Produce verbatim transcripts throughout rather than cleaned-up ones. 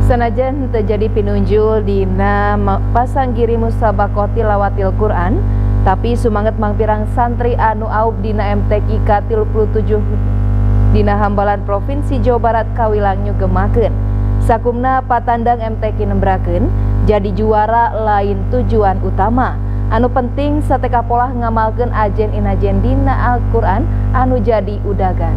Sanajan terjadi pinunjul dina pasanggiri musabaqah tilawatil Quran, tapi sumanget mangpirang santri anu aub dina M T Q K tilu puluh tujuh dina Hambalan Provinsi Jawa Barat kawilang nyugemakeun. Sakumna patandang M T Q nembrakeun jadi juara lain tujuan utama. Anu penting sateka polah ngamalkeun ajen inajen dina Al-Quran anu jadi udagan.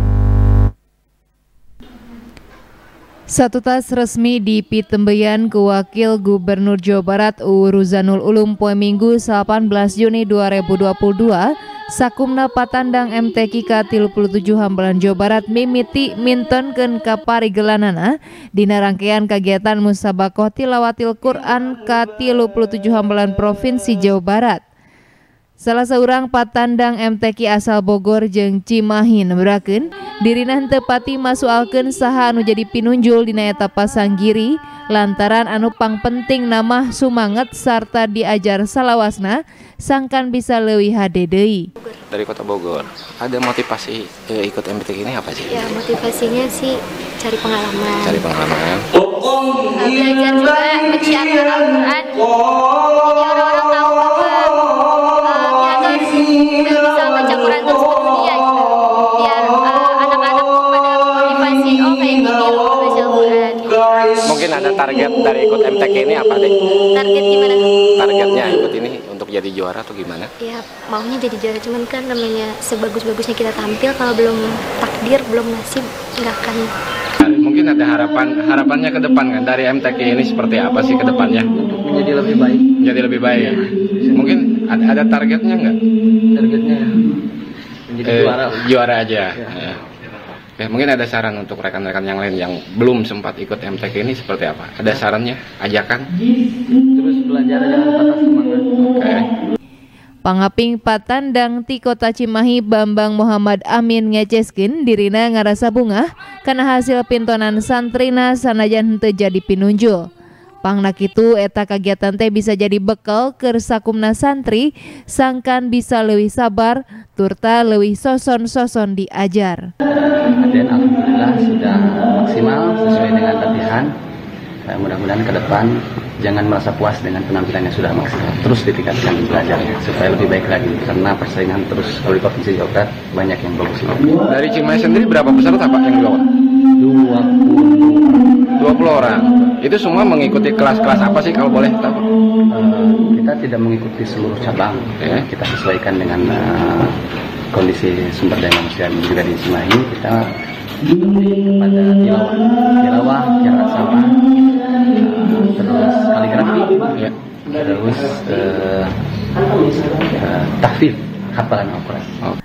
Satu tas resmi dipitembeyan ku Wakil Gubernur Jawa Barat U Ruzanul Ulum poe Minggu delapan belas Juni dua ribu dua puluh dua sakumna patandang M T Q K tilu puluh tujuh Hambalan Jawa Barat mimiti mintenkeun ka parigelanana dina rangkaian kagiatan musabaqah tilawatil Quran K tilu puluh tujuh Hambalan Provinsi Jawa Barat. Salah seorang patandang M T Q asal Bogor jeung Cimahi nembrakeun dirina henteu pati masualkeun saha anu jadi pinunjul dina eta pasanggiri lantaran anu pangpenting nama sumanget sarta diajar salawasna sangkan bisa leuwih hade deui. Dari Kota Bogor, ada motivasi eh, ikut M T Q ini apa sih? Ya, motivasinya sih cari pengalaman. Cari pengalaman. Nah, belajar juga menyiarkan Al-Quran. Jadi orang-orang tahu bahwa uh, kita tuh bisa baca Quran terus ke dunia gitu. Biar uh, anak-anak tuh pada motivasi, oh kayak gini loh baca Al-Quran. Mungkin ada target dari ikut M T Q ini apa deh? Target gimana? Targetnya ikut ini untuk jadi juara atau gimana? Ya maunya jadi juara, cuman kan namanya sebagus-bagusnya kita tampil kalau belum takdir, belum nasib, nggak akan. Mungkin ada harapan harapannya ke depan kan dari M T Q ini seperti apa sih ke depannya? Jadi lebih baik. Jadi lebih baik. Ya. Mungkin ada, ada targetnya nggak? Targetnya menjadi eh, juara. Juara aja. Ya. Ya. Oke, mungkin ada saran untuk rekan-rekan yang lain yang belum sempat ikut M T Q ini seperti apa? Ada sarannya? Ajakan? Terus belajar jangan patah semangat. Oke. Pangaping patandang ti Kota Cimahi Bambang Muhammad Amin ngeceskeun dirina ngarasa bungah kana hasil pintonan santrina sanajan henteu jadi pinunjul. Pangna kitu eta kagiatan teh bisa jadi bekal keur sakumna santri sangkan bisa leuwih sabar turta leuwih soson-soson diajar. Dan alhamdulillah sudah maksimal sesuai dengan latihan. Nah, mudah-mudahan ke depan jangan merasa puas dengan penampilan yang sudah maksimal. Terus ditingkatkan belajarnya supaya lebih baik lagi karena persaingan terus kalau di Provinsi Jawa Barat banyak yang bagus. Dari Cimahi sendiri berapa peserta Pak yang juara? dua puluh orang. Itu semua mengikuti kelas-kelas apa sih kalau boleh tahu? Uh, kita tidak mengikuti seluruh cabang. Ya. Kita sesuaikan dengan uh, kondisi sumber daya manusia juga di Cimahi. Kita kepada tilawah, tilawah, kiraat sampah, uh, terus kaligrafi, ya. Terus uh, uh, tahfidz, hafalan Al-Quran.